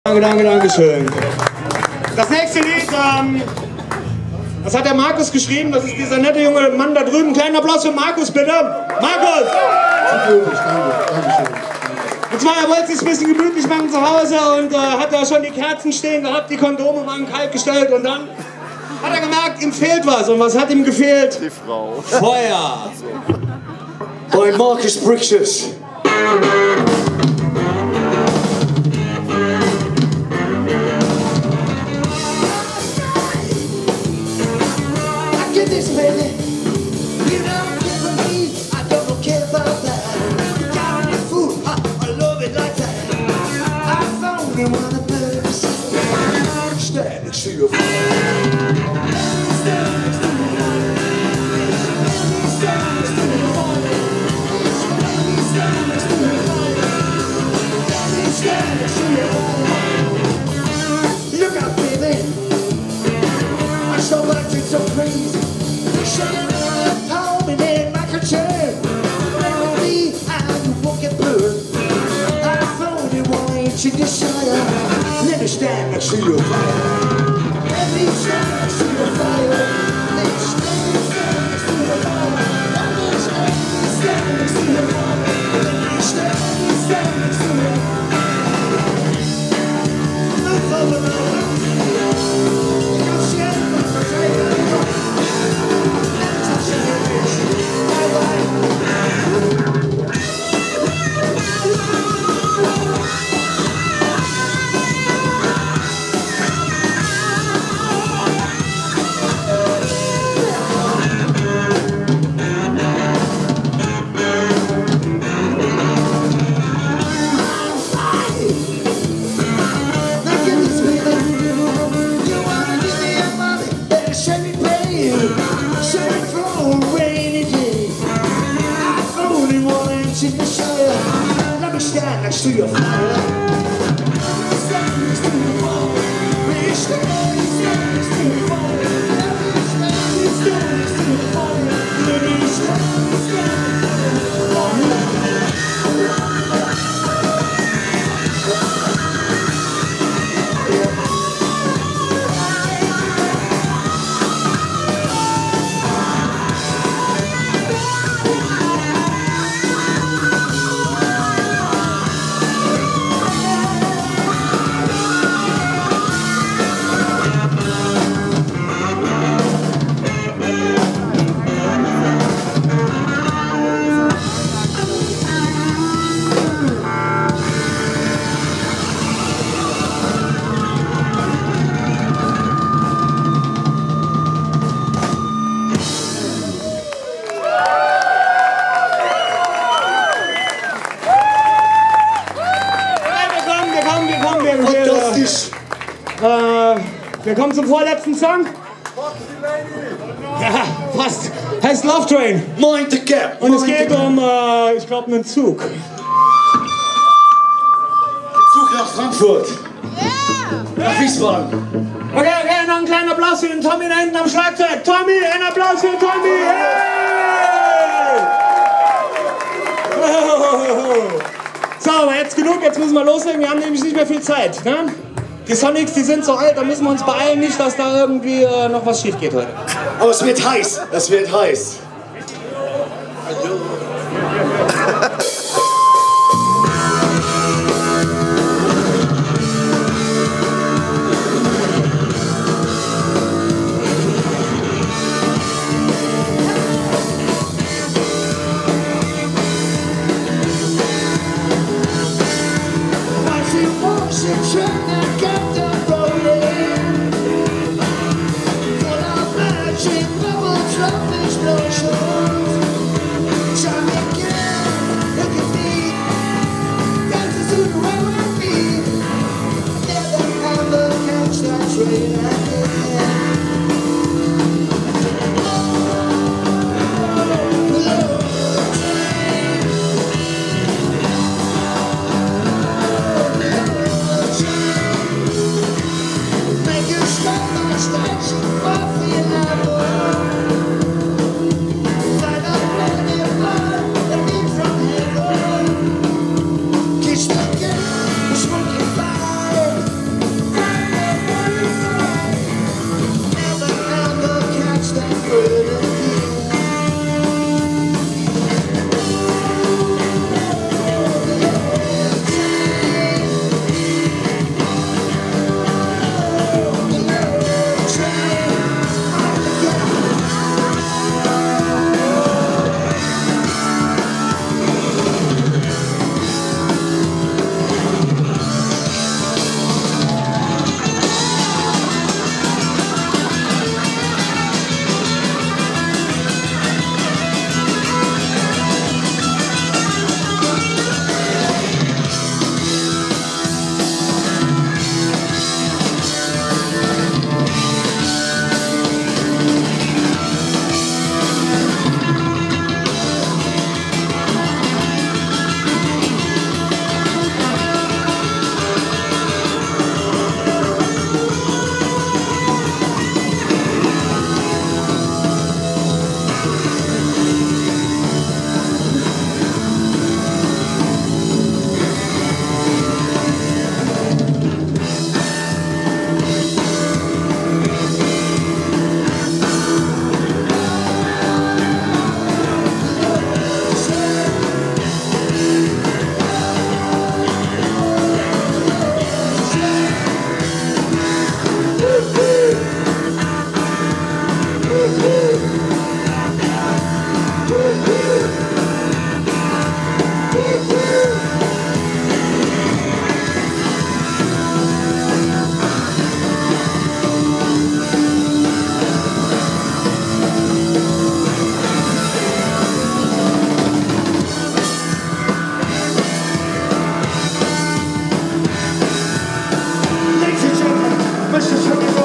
Danke schön. Das nächste Lied, das hat der Markus geschrieben, das ist dieser nette junge Mann da drüben. Kleinen Applaus für Markus, bitte. Markus! Danke. Und zwar, er wollte sich ein bisschen gemütlich machen zu Hause und hat da schon die Kerzen stehen gehabt, die Kondome waren kalt gestellt und dann hat er gemerkt, ihm fehlt was. Und was hat ihm gefehlt? Die Frau. Feuer. Bei Marcus Brixus. Let me stand next to your fire. Let me stand next to your fire. Let me stand next to your fire. Let me stand next to your fire. Let me stand next to your fire. Look over the world. You can see it from the trailer. Let me touch your face. Let me stand next to your fire. Stand next to your fire. Let me stand next to your fire. Let me stand next to your fire. Let me stand next to your Wir kommen zum vorletzten Song. Ja, fast. Heißt Love Train. Mind the Gap. Und es geht um, ich glaube, einen Zug. Zug nach Frankfurt. Nach Wiesbaden. Okay, noch einen kleinen Applaus für den Tommy da hinten am Schlagzeug. Tommy, einen Applaus für Tommy. Hey! So, aber jetzt genug, jetzt müssen wir loslegen. Wir haben nämlich nicht mehr viel Zeit. Ne? Die Sonics, die sind so alt, da müssen wir uns beeilen, nicht, dass da irgendwie noch was schief geht heute. Aber es wird heiß, es wird heiß. Mr. Chicken.